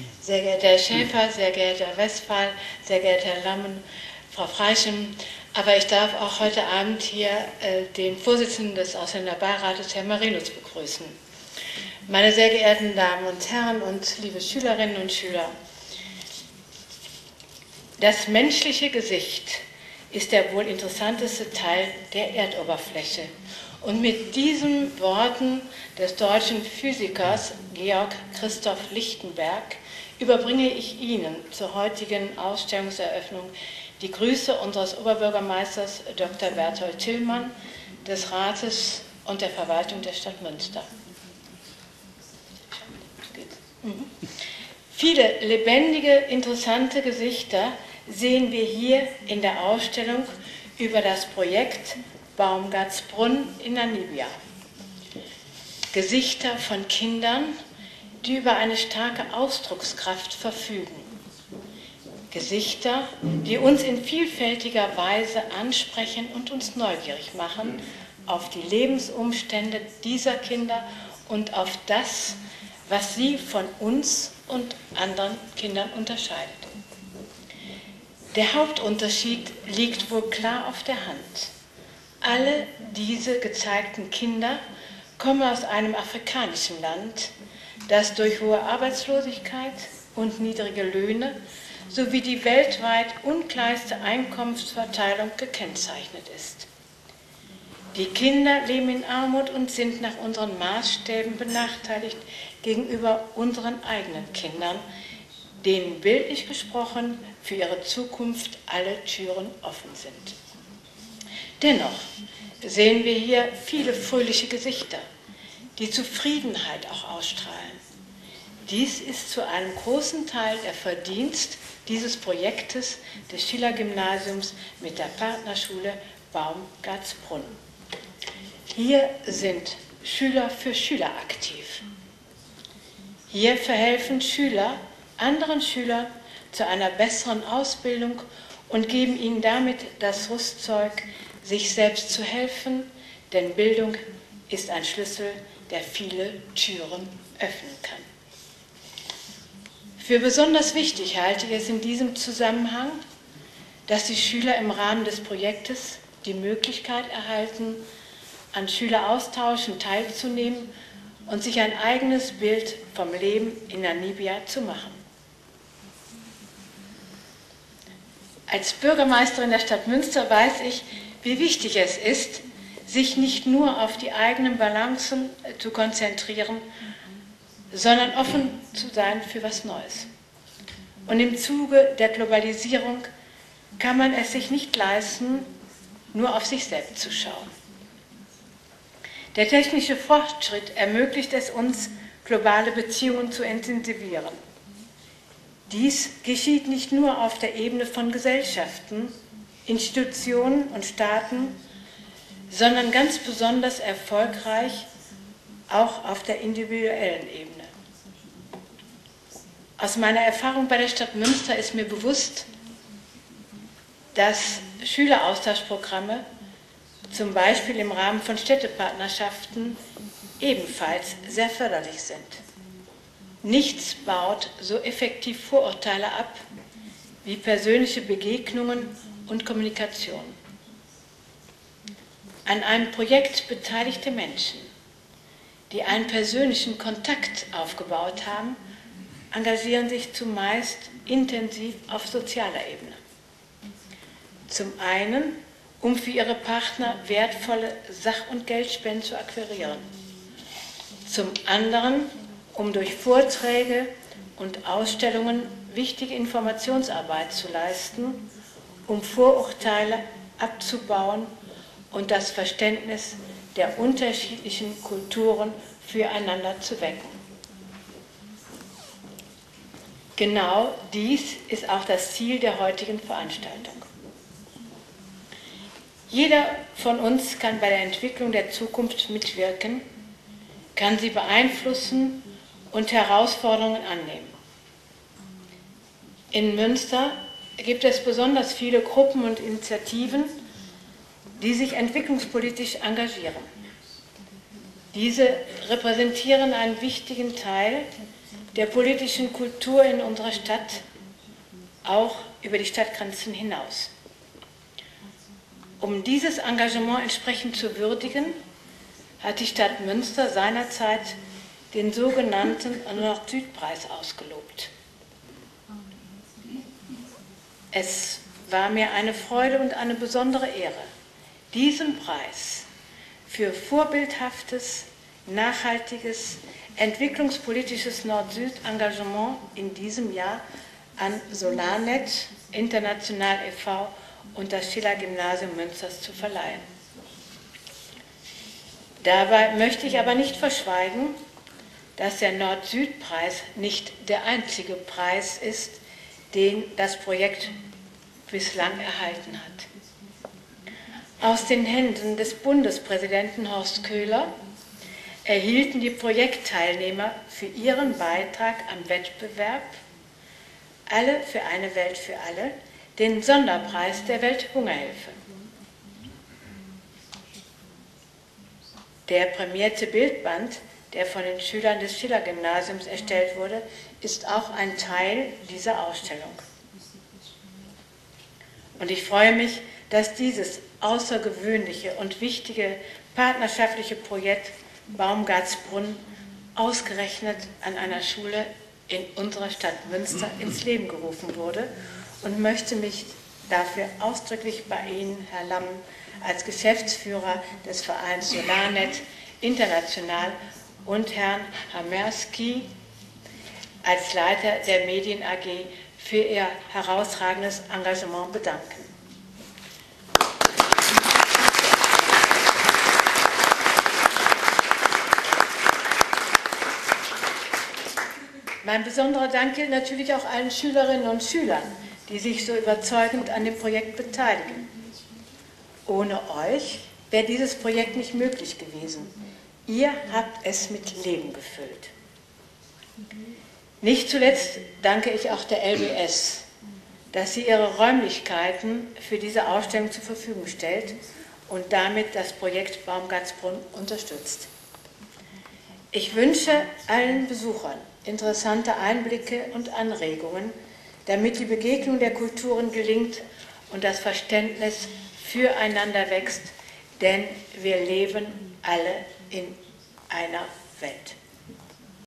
Sehr geehrter Herr Schäfer, sehr geehrter Herr Westphal, sehr geehrter Herr Lammen, Frau Freischem, aber ich darf auch heute Abend hier den Vorsitzenden des Ausländerbeirates, Herrn Marinus, begrüßen. Meine sehr geehrten Damen und Herren und liebe Schülerinnen und Schüler, das menschliche Gesicht ist der wohl interessanteste Teil der Erdoberfläche. Und mit diesen Worten des deutschen Physikers Georg Christoph Lichtenberg überbringe ich Ihnen zur heutigen Ausstellungseröffnung die Grüße unseres Oberbürgermeisters Dr. Berthold Tillmann, des Rates und der Verwaltung der Stadt Münster. Viele lebendige, interessante Gesichter sehen wir hier in der Ausstellung über das Projekt Baumgartsbrunn in Namibia. Gesichter von Kindern, die über eine starke Ausdruckskraft verfügen. Gesichter, die uns in vielfältiger Weise ansprechen und uns neugierig machen auf die Lebensumstände dieser Kinder und auf das, was sie von uns und anderen Kindern unterscheidet. Der Hauptunterschied liegt wohl klar auf der Hand. Alle diese gezeigten Kinder kommen aus einem afrikanischen Land, das durch hohe Arbeitslosigkeit und niedrige Löhne sowie die weltweit ungleichste Einkommensverteilung gekennzeichnet ist. Die Kinder leben in Armut und sind nach unseren Maßstäben benachteiligt gegenüber unseren eigenen Kindern, denen bildlich gesprochen für ihre Zukunft alle Türen offen sind. Dennoch sehen wir hier viele fröhliche Gesichter, die Zufriedenheit auch ausstrahlen. Dies ist zu einem großen Teil der Verdienst dieses Projektes des Schiller-Gymnasiums mit der Partnerschule Baumgartsbrunn. Hier sind Schüler für Schüler aktiv. Hier verhelfen Schüler anderen Schülern zu einer besseren Ausbildung und geben ihnen damit das Rüstzeug, sich selbst zu helfen, denn Bildung ist ein Schlüssel, der viele Türen öffnen kann. Für besonders wichtig halte ich es in diesem Zusammenhang, dass die Schüler im Rahmen des Projektes die Möglichkeit erhalten, an Schüleraustauschen teilzunehmen und sich ein eigenes Bild vom Leben in Namibia zu machen. Als Bürgermeisterin der Stadt Münster weiß ich, wie wichtig es ist, sich nicht nur auf die eigenen Balancen zu konzentrieren, sondern offen zu sein für was Neues. Und im Zuge der Globalisierung kann man es sich nicht leisten, nur auf sich selbst zu schauen. Der technische Fortschritt ermöglicht es uns, globale Beziehungen zu intensivieren. Dies geschieht nicht nur auf der Ebene von Gesellschaften, Institutionen und Staaten, sondern ganz besonders erfolgreich auch auf der individuellen Ebene. Aus meiner Erfahrung bei der Stadt Münster ist mir bewusst, dass Schüleraustauschprogramme, zum Beispiel im Rahmen von Städtepartnerschaften, ebenfalls sehr förderlich sind. Nichts baut so effektiv Vorurteile ab wie persönliche Begegnungen und Kommunikation. An einem Projekt beteiligte Menschen, die einen persönlichen Kontakt aufgebaut haben, engagieren sich zumeist intensiv auf sozialer Ebene. Zum einen, um für ihre Partner wertvolle Sach- und Geldspenden zu akquirieren. Zum anderen, um durch Vorträge und Ausstellungen wichtige Informationsarbeit zu leisten, um Vorurteile abzubauen und das Verständnis der unterschiedlichen Kulturen füreinander zu wecken. Genau dies ist auch das Ziel der heutigen Veranstaltung. Jeder von uns kann bei der Entwicklung der Zukunft mitwirken, kann sie beeinflussen und Herausforderungen annehmen. In Münster gibt es besonders viele Gruppen und Initiativen, die sich entwicklungspolitisch engagieren. Diese repräsentieren einen wichtigen Teil der politischen Kultur in unserer Stadt, auch über die Stadtgrenzen hinaus. Um dieses Engagement entsprechend zu würdigen, hat die Stadt Münster seinerzeit den sogenannten Nord-Süd-Preis ausgelobt. Es war mir eine Freude und eine besondere Ehre, diesen Preis für vorbildhaftes, nachhaltiges, entwicklungspolitisches Nord-Süd-Engagement in diesem Jahr an Solarnet International e.V. und das Schiller-Gymnasium Münsters zu verleihen. Dabei möchte ich aber nicht verschweigen, dass der Nord-Süd-Preis nicht der einzige Preis ist, den das Projekt bislang erhalten hat. Aus den Händen des Bundespräsidenten Horst Köhler erhielten die Projektteilnehmer für ihren Beitrag am Wettbewerb Alle für eine Welt für alle den Sonderpreis der Welthungerhilfe. Der prämierte Bildband, der von den Schülern des Schiller-Gymnasiums erstellt wurde, ist auch ein Teil dieser Ausstellung. Und ich freue mich, dass dieses außergewöhnliche und wichtige partnerschaftliche Projekt Baumgartsbrunn ausgerechnet an einer Schule in unserer Stadt Münster ins Leben gerufen wurde und möchte mich dafür ausdrücklich bei Ihnen, Herr Lamm, als Geschäftsführer des Vereins Solarnet International und Herrn Hamerski als Leiter der Medien AG für Ihr herausragendes Engagement bedanken. Mein besonderer Dank gilt natürlich auch allen Schülerinnen und Schülern, die sich so überzeugend an dem Projekt beteiligen. Ohne euch wäre dieses Projekt nicht möglich gewesen. Ihr habt es mit Leben gefüllt. Nicht zuletzt danke ich auch der LBS, dass sie ihre Räumlichkeiten für diese Ausstellung zur Verfügung stellt und damit das Projekt Baumgartsbrunn unterstützt. Ich wünsche allen Besuchern interessante Einblicke und Anregungen, damit die Begegnung der Kulturen gelingt und das Verständnis füreinander wächst, denn wir leben alle in einer Welt.